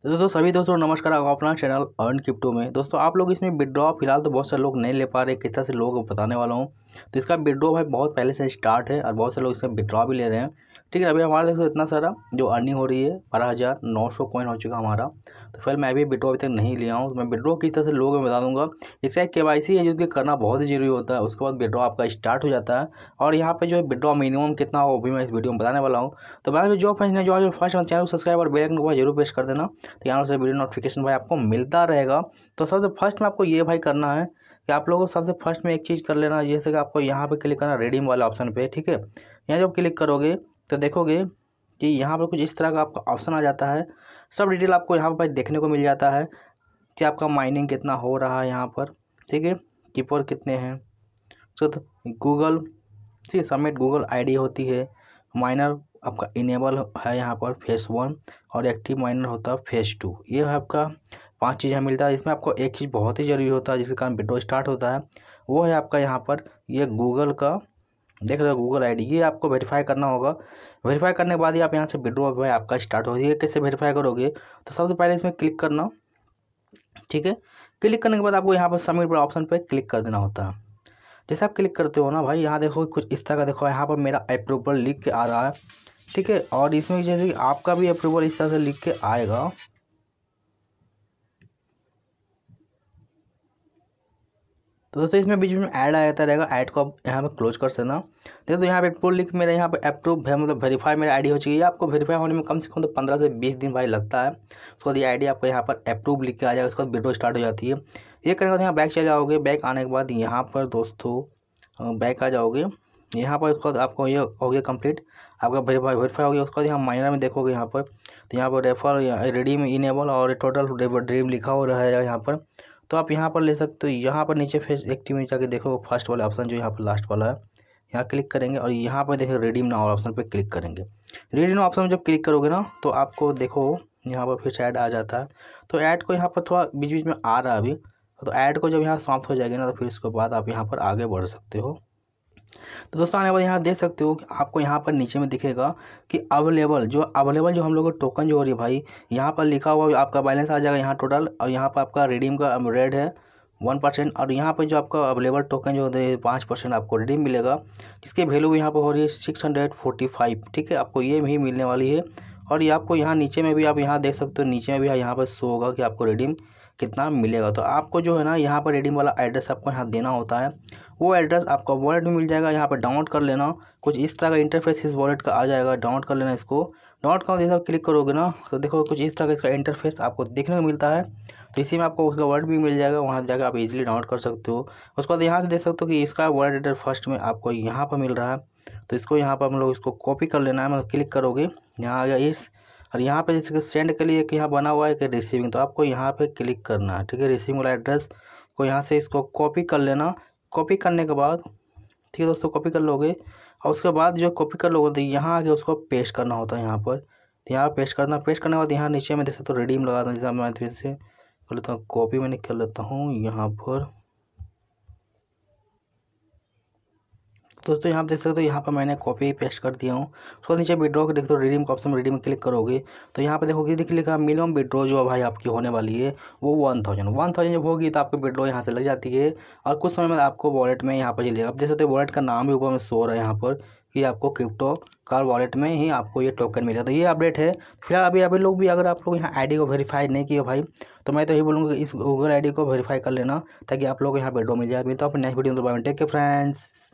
तो दोस्तों सभी दोस्तों नमस्कार, आपका अपना चैनल अर्न क्रिप्टो में। दोस्तों आप लोग इसमें विड्रॉ फिलहाल तो बहुत सारे लोग नहीं ले पा रहे, किस तरह से लोगों को बताने वाला हूँ। तो इसका विड्रॉ भाई बहुत पहले से स्टार्ट है और बहुत से लोग इसमें विड्रॉ भी ले रहे हैं। ठीक है, अभी हमारे देखो इतना सारा जो अर्निंग हो रही है 12,900 कॉइन हो चुका हमारा। तो फिर मैं भी विड्रॉ अभी तक नहीं लिया हूँ, तो मैं विड्रॉ किस तरह से लोगों को बता दूंगा। इसका एक KYC है जो कि करना बहुत ही जरूरी होता है, उसके बाद विड्रॉ आपका स्टार्ट हो जाता है। और यहाँ पे जो है विड्रॉ मिनिमम कितना हो भी मैं इस वीडियो में बताने वाला हूँ। तो बाद में जो फ्रेंड्स ने जो फर्स्ट चैनल को सब्सक्राइब और बेल आइकन को जरूर प्रेस कर देना, तो यहाँ से वीडियो नोटिफिकेशन भाई आपको मिलता रहेगा। तो सबसे फर्स्ट में आपको ये भाई करना है कि आप लोगों को सबसे फर्स्ट में एक चीज़ कर लेना, जैसे कि आपको यहाँ पे क्लिक करना रिडीम वाला ऑप्शन पे। ठीक है, यहाँ जब क्लिक करोगे तो देखोगे कि यहाँ पर कुछ इस तरह का आपका ऑप्शन आ जाता है। सब डिटेल आपको यहाँ पर देखने को मिल जाता है कि आपका माइनिंग कितना हो रहा है यहाँ पर। ठीक है, कीपर कितने हैं, तो गूगल ठीक सबमिट गूगल ID होती है। माइनर आपका इनेबल है यहाँ पर फेस 1 और एक्टिव माइनर होता है फेस 2। ये है आपका 5 चीज़ें मिलता है। इसमें आपको एक चीज़ बहुत ही ज़रूरी होता है जिसके कारण विड्रॉ स्टार्ट होता है, वो है आपका यहाँ पर ये गूगल का देख रहे हो गूगल ID। ये आपको वेरीफाई करना होगा। वेरीफाई करने के बाद ही आप यहाँ से विड्रॉ भाई आपका स्टार्ट होगी। ये कैसे वेरीफाई करोगे, तो सबसे पहले इसमें क्लिक करना। ठीक है, क्लिक करने के बाद आपको यहाँ पर सबमिट पर ऑप्शन पर क्लिक कर देना होता है। जैसे आप क्लिक करते हो ना भाई, यहाँ देखो कुछ इस तरह का देखो यहाँ पर मेरा अप्रूवल लिख के आ रहा है। ठीक है, और इसमें जैसे कि आपका भी अप्रूवल इस तरह से लिख के आएगा। तो दोस्तों इसमें बीच में ऐड आ जाता रहेगा, ऐड को आप यहाँ पे क्लोज कर देना। देखो तो यहाँ पे अप्रूवल लिख मेरा यहाँ पे अप्रूव है, मतलब वेरीफाई मेरा ID हो चुकी है। आपको वेरीफाई होने में कम से कम तो 15 से 20 दिन भाई लगता है। उसके बाद ये ID आपको यहाँ पर अप्रूव लिख के आ जाएगा, उसके बाद विड्रॉ स्टार्ट हो जाती है। ये करने के बाद यहाँ बैक चले जाओगे। बैक आने के बाद यहाँ पर दोस्तों बैक आ जाओगे। यहाँ पर उसके बाद आपको ये हो गया कंप्लीट, आपका वेरीफाई हो गया। उसके बाद यहाँ माइनर में देखोगे यहाँ पर, तो यहाँ पर रेफर रिडीम इनेबल और टोटल ड्रीम लिखा हो रहा है यहाँ पर। तो आप यहाँ पर ले सकते हो। यहाँ पर नीचे फेस एक्टिव में जाके देखो फर्स्ट वाला ऑप्शन जो यहाँ पर लास्ट वाला है, यहाँ क्लिक करेंगे और यहाँ पर देखो रिडीम नाउ ऑप्शन पे क्लिक करेंगे। रिडीम नाउ ऑप्शन में जब क्लिक करोगे ना, तो आपको देखो यहाँ पर फिर से ऐड आ जाता है। तो ऐड को यहाँ पर थोड़ा बीच बीच में आ रहा है अभी, तो ऐड को जब यहाँ समाप्त हो जाएगी ना, तो फिर उसके बाद आप यहाँ पर आगे बढ़ सकते हो। तो दोस्तों आने बाद यहाँ देख सकते हो कि आपको यहाँ पर नीचे में दिखेगा कि अवेलेबल जो हम लोग को टोकन जो हो रही है भाई, यहाँ पर लिखा हुआ आपका बैलेंस आ जाएगा यहाँ टोटल। और यहाँ पर आपका रिडीम का रेट है 1%, और यहाँ पर जो आपका अवेलेबल टोकन जो है 5% आपको रिडीम मिलेगा, जिसकी वैल्यू यहाँ पर हो रही है 645। ठीक है, आपको ये भी मिलने वाली है। और ये आपको यहाँ नीचे में भी आप यहाँ देख सकते हो, नीचे में भी यहाँ पर शो होगा कि आपको रिडीम कितना मिलेगा। तो आपको जो है ना यहाँ पर रिडीम वाला एड्रेस आपको यहाँ देना होता है। वो एड्रेस आपको वॉलेट में मिल जाएगा, यहाँ पर डाउनलोड कर लेना। कुछ इस तरह का इंटरफेस इस वॉलेट का आ जाएगा, डाउनलोड कर लेना इसको। डाउनलोड करने जैसे क्लिक करोगे ना, तो देखो कुछ इस तरह का इसका इंटरफेस आपको देखने को मिलता है। तो इसी में आपको उसका वॉलेट भी मिल जाएगा, वहाँ जाकर आप इजीली डाउनलोड कर सकते हो। उसके बाद यहाँ से देख सकते हो कि इसका वॉलेट एड्रेस फर्स्ट में आपको यहाँ पर मिल रहा है। तो इसको यहाँ पर हम लोग इसको कॉपी कर लेना है। मतलब क्लिक करोगे, यहाँ आ गया इस, और यहाँ पे जैसे सेंड के लिए एक यहाँ बना हुआ है कि रिसीविंग, तो आपको यहाँ पे क्लिक करना है। ठीक है, रिसीविंग वाला एड्रेस को यहाँ से इसको कॉपी कर लेना। कॉपी करने के बाद ठीक है दोस्तों, कॉपी कर लोगे और उसके बाद जो कॉपी कर लोगे तो यहाँ आके उसको पेस्ट करना होता है यहाँ पर। तो यहाँ पेस्ट करना, पेस्ट करने के बाद यहाँ नीचे में देख सकते हो रिडीम लगा दें। जैसे मैं फिर से कर लेता हूँ, कॉपी मैंने कर लेता हूँ यहाँ पर। दोस्तों यहाँ देख सकते हो, यहाँ पर मैंने कॉपी पेस्ट कर दिया हूँ। उसको नीचे विड्रॉ के देखते हो रिडीम का ऑप्शन में रिडीम क्लिक करोगे, तो यहाँ पे देखोगे दिख लिखा मिनिमम विड्रॉ जो भाई आपकी होने वाली है वो 1000 जब होगी तो आपकी विड्रॉ यहाँ से लग जाती है। और कुछ समय में आपको वॉलेट में यहाँ पर चलेगा। आप देख सकते हो वॉलेट का नाम भी ऊपर में शो हो रहा है यहाँ पर कि आपको क्रिप्टोकार वॉलेट में ही आपको ये टोकन मिलेगा। तो ये अपडेट है। फिलहाल अभी लोग भी अगर आप लोग यहाँ ID को वेरीफाई नहीं किए भाई, तो मैं तो यही बोलूँगा कि इस गूगल ID को वेरीफाई कर लेना, ताकि आप लोग को यहाँ विड्रॉ मिल जाए। मिलता हूँ अपने नेक्स्ट वीडियो में। Take care friends.